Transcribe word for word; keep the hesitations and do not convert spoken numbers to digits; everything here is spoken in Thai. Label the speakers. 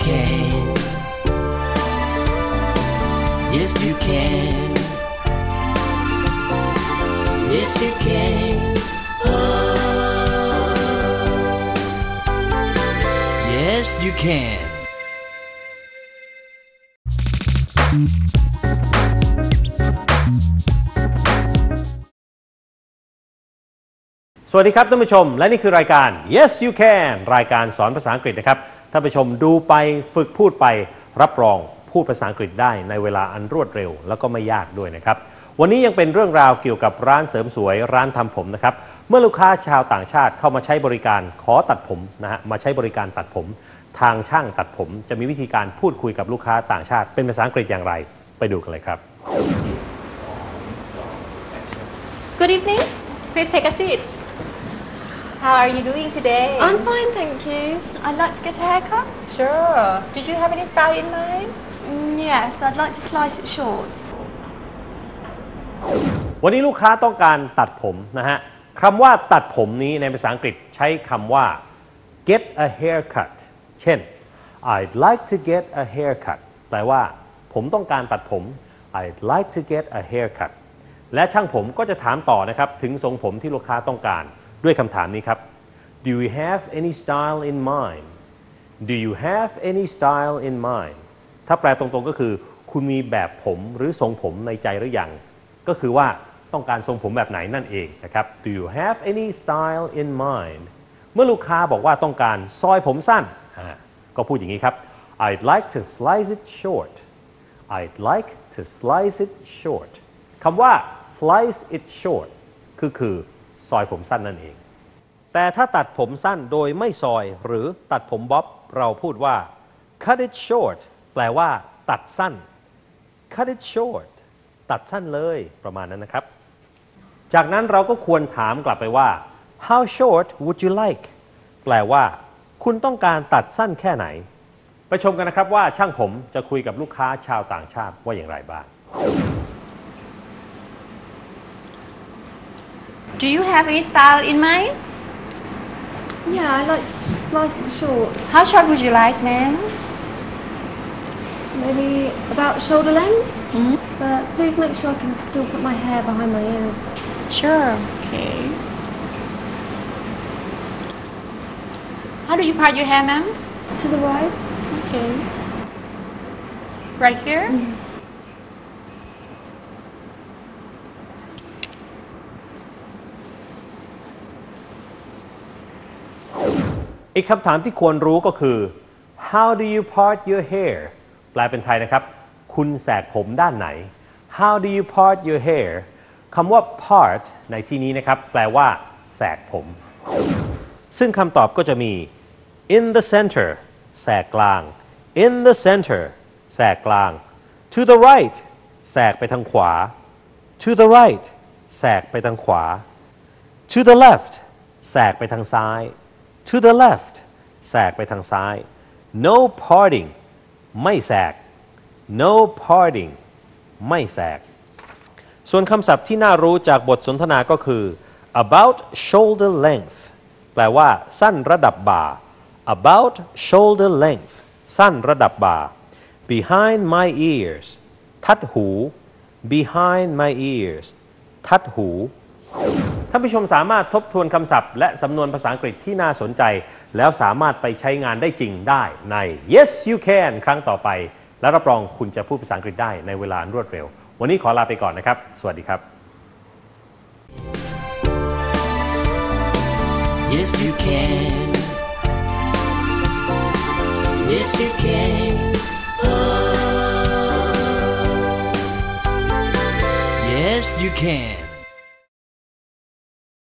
Speaker 1: can. Yes, you can. Yes, you can. Oh, yes, you can.
Speaker 2: สวัสดีครับท่านผู้ชมและนี่คือรายการ Yes You Can รายการสอนภาษาอังกฤษนะครับท่านผู้ชมดูไปฝึกพูดไปรับรองพูดภาษาอังกฤษได้ในเวลาอันรวดเร็วแล้วก็ไม่ยากด้วยนะครับวันนี้ยังเป็นเรื่องราวเกี่ยวกับร้านเสริมสวยร้านทำผมนะครับเมื่อลูกค้าชาวต่างชาติเข้ามาใช้บริการขอตัดผมนะฮะมาใช้บริการตัดผมทางช่างตัดผมจะมีวิธีการพูดคุยกับลูกค้าต่างชาติเป็นภาษาอังกฤษอย่างไรไปดูกันเลยครับ
Speaker 3: Good evening. Please take a seat. How are you doing today?
Speaker 4: I'm fine, thank you. I'd like to get a haircut.
Speaker 3: Sure. Did you have any style in mind?
Speaker 4: Mm, yes, I'd like to slice it short.
Speaker 2: วันนี้ลูกค้าต้องการตัดผมนะฮะคำว่าตัดผมนี้ในภาษาอังกฤษใช้คำว่า get a haircut เช่น I'd like to get a haircut แปลว่าผมต้องการตัดผม I'd like to get a haircut และช่างผมก็จะถามต่อนะครับถึงทรงผมที่ลูกค้าต้องการด้วยคำถามนี้ครับ Do you have any style in mind? Do you have any style in mind? ถ้าแปลตรงๆก็คือคุณมีแบบผมหรือทรงผมในใจหรือยังก็คือว่าต้องการทรงผมแบบไหนนั่นเองนะครับ Do you have any style in mind? เมื่อลูกค้าบอกว่าต้องการซอยผมสั้นก็พูดอย่างนี้ครับ I'd like to slice it short. I'd like to slice it short. คำว่า slice it short คือคือซอยผมสั้นนั่นเองแต่ถ้าตัดผมสั้นโดยไม่ซอยหรือตัดผมบ๊อบเราพูดว่า cut it short แปลว่าตัดสั้น cut it short ตัดสั้นเลยประมาณนั้นนะครับจากนั้นเราก็ควรถามกลับไปว่า how short would you like แปลว่าคุณต้องการตัดสั้นแค่ไหนไปชมกันนะครับว่าช่างผมจะคุยกับลูกค้าชาวต่างชาติว่าอย่างไรบ้าง
Speaker 3: Do you have any style in mind?
Speaker 4: Yeah, I'd like to slice it short.
Speaker 3: How short would you like, ma'am?
Speaker 4: Maybe about shoulder length.
Speaker 3: Mm-hmm.
Speaker 4: But please make sure I can still put my hair behind my ears.
Speaker 3: Sure. Okay. How do you part your hair, ma'am?
Speaker 4: To the right.
Speaker 3: Okay. Right here?
Speaker 4: Mm-hmm.
Speaker 2: อีกคำถามที่ควรรู้ก็คือ How do you part your hair แปลเป็นไทยนะครับคุณแสกผมด้านไหน How do you part your hair คำว่า part ในที่นี้นะครับแปลว่าแสกผมซึ่งคำตอบก็จะมี in the center แสกกลาง in the center แสกกลาง to the right แสกไปทางขวา to the right แสกไปทางขวา to the left แสกไปทางซ้ายTo the left แสกไปทางซ้าย No parting ไม่แสก No parting ไม่แสกส่วนคำศัพท์ที่น่ารู้จากบทสนทนาก็คือ about shoulder length แปลว่าสั้นระดับบ่า about shoulder length สั้นระดับบ่า behind my ears ทัดหู behind my ears ทัดหูท่านผู้ชมสามารถทบทวนคำศัพท์และสำนวนภาษาอังกฤษที่น่าสนใจแล้วสามารถไปใช้งานได้จริงได้ใน Yes You Can ครั้งต่อไปและรับรองคุณจะพูดภาษาอังกฤษได้ในเวลารวดเร็ววันนี้ขอลาไปก่อนนะครับสวัสดีครับ
Speaker 1: Yes you can. Yes you can. Oh, yes you can.